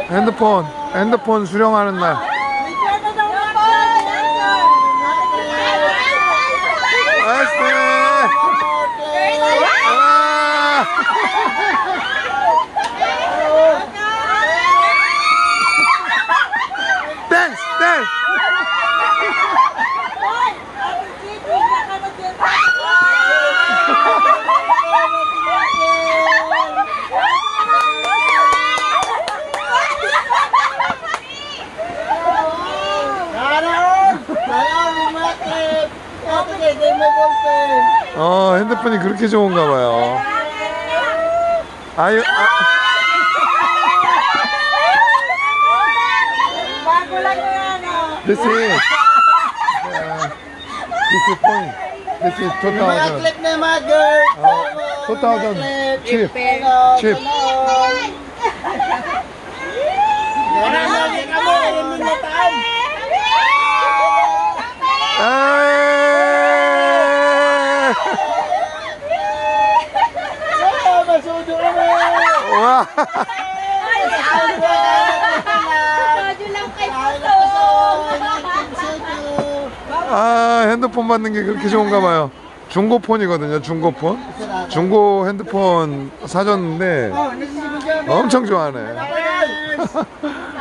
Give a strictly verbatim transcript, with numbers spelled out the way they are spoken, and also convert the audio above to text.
핸드폰 핸드폰 수령하는 날. 댄스 댄스. 어, 핸드폰이 그렇게 좋은가 봐요. 아유, 아. This is uh, this is point. This is two thousand. Uh, two thousand cheap, cheap. 와. 아, 핸드폰 받는 게 그렇게 좋은가 봐요. 중고폰이거든요, 중고폰. 중고 핸드폰 사줬는데 엄청 좋아하네.